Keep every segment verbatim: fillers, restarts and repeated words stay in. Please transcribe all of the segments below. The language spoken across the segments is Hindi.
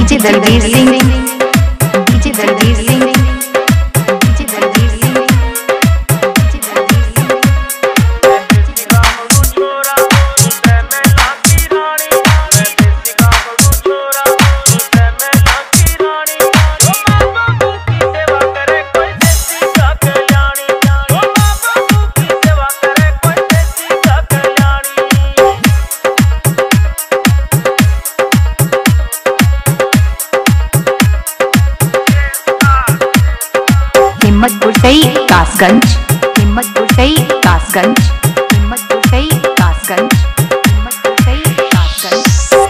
DJ Dalvir Singh, DJ Dalvir Singh, DJ Dalvir Singh, DJ Dalvir Singh. Himmatpur सही कासगंज, हिम्मतपुर सही कासगंज, हिम्मतपुर सही कासगंज, हिम्मतपुर सही Kasganj.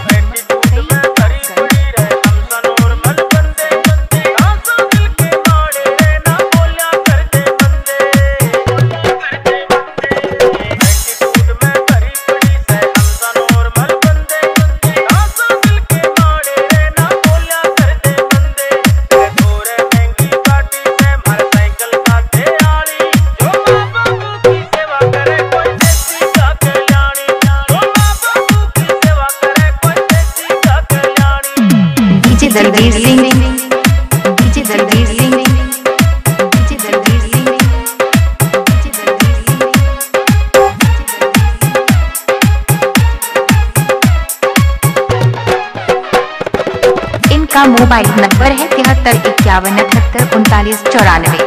Dalvir Singh, DJ Dalvir Singh, DJ Dalvir Singh, DJ Dalvir Singh. इनका मोबाइल नंबर है तिहत्तर इक्यावन अठहत्तर उनतालीस चौरानवे।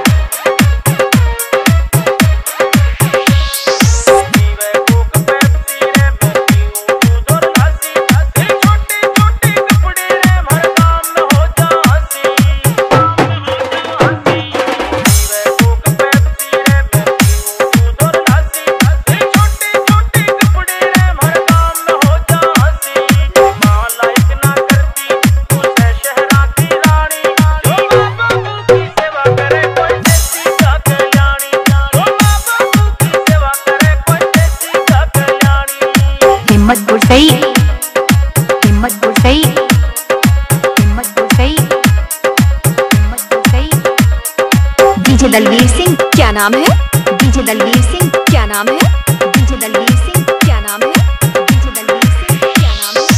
हिम्मतपुर सही, हिम्मतपुर सही, हिम्मतपुर सही, हिम्मतपुर सही। डीजे दलवीर सिंह क्या नाम है? डीजे दलवीर सिंह क्या नाम है? डीजे दलवीर सिंह क्या नाम है? डीजे दलवीर सिंह क्या नाम है?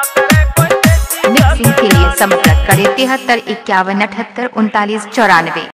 संपर्क करें तिहत्तर इक्यावन अठहत्तर उनतालीस चौरानवे।